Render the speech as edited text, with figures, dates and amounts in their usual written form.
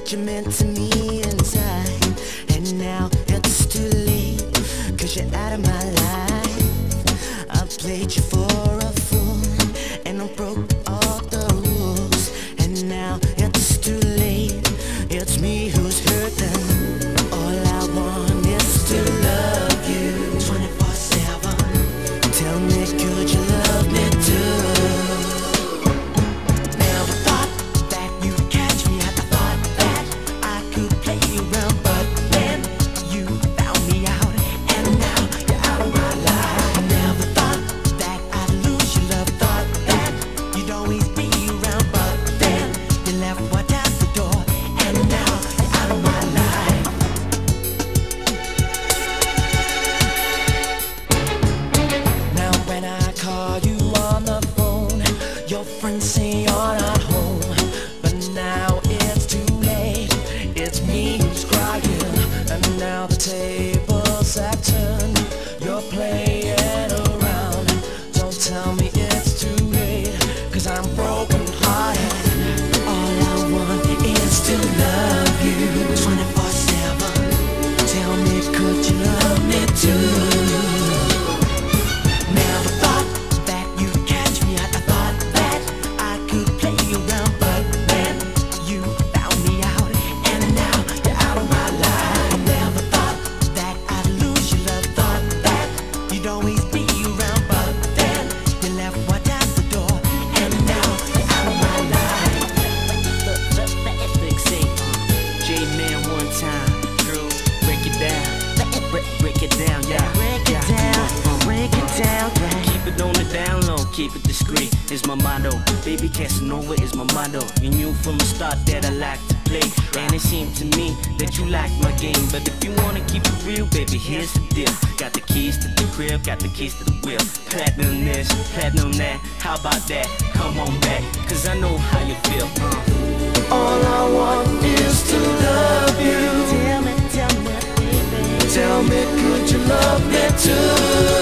what you meant to me inside. And now it's too late, 'cause you're out of my life. I played you for a fool, and I broke all the rules. And now it's too late, it's me who's hurting. All I want is to love you 24/7. Tell me, could you love me too? Never thought that you'd catch me. I thought that I could play you around, but then you found me out, and now you're out of my life. Never thought that I'd lose your love. Thought that you'd always be around, but then you left word at the door, and now you're out of my life. Now when I call you on the phone, your friends say you're not home. But now it's too late, it's me who's crying. And now the tables have turned, you're playing around. Don't tell me it's too late, 'cause I'm broken hearted. All I want is to love you 24/7. Tell me, could you love me too? Never thought that you'd catch me. I thought that I could play you around, but then you found me out, and now you're out of my life. Never thought that I'd lose your love. Thought that you'd always be around, but then you left word at the door, and now you're out of my life. Fixate, J-Man one time, girl, break it down, break it down, yeah. Break it down, break it down, yeah. Keep it on the down low, keep it discreet, is my motto. Baby Casanova is my motto. You knew from the start that I like to play, and it seemed to me that you liked my game. But if you wanna keep it real, baby, here's the deal. Got the keys to the crib, got the keys to the wheel. Platinum this, platinum that, how about that? Come on back, 'cause I know how you feel. All I want is to love you. Tell me, baby. Tell me, could you love me too?